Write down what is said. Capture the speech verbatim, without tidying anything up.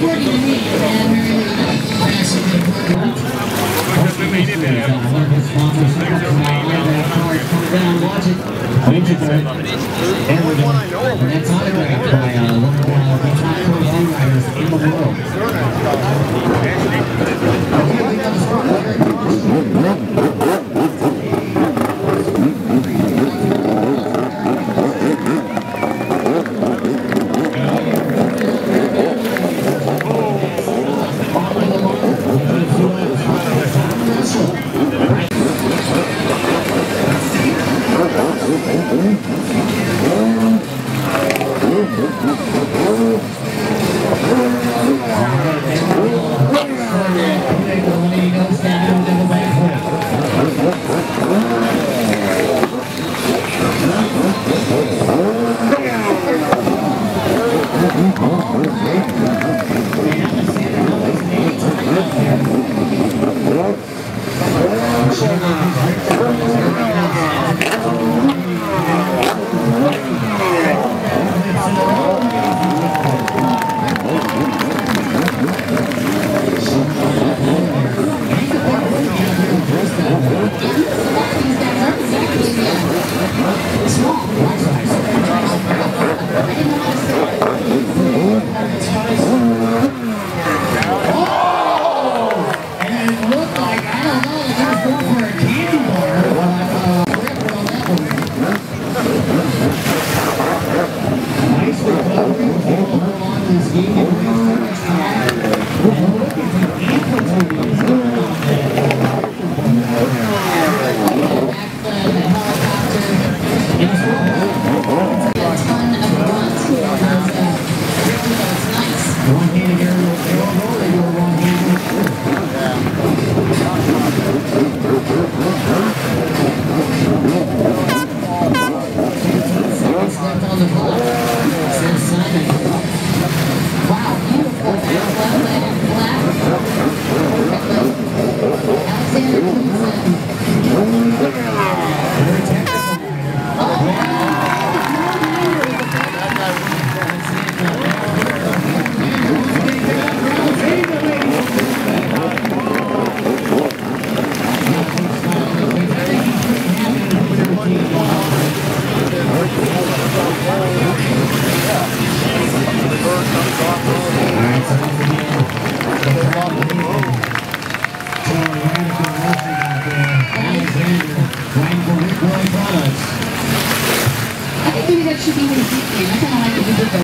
According to me, and very fascinating. One of his sponsors coming down, watch it. Major Bird, Everton, and that's autographed by uh, one of the top pro songwriters in the world. I think maybe that should be his nickname. I kind of like it.